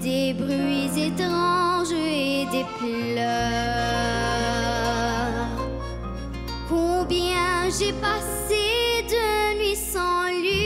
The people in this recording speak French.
des bruits étranges et des pleurs. Combien j'ai passé de nuits sans lui.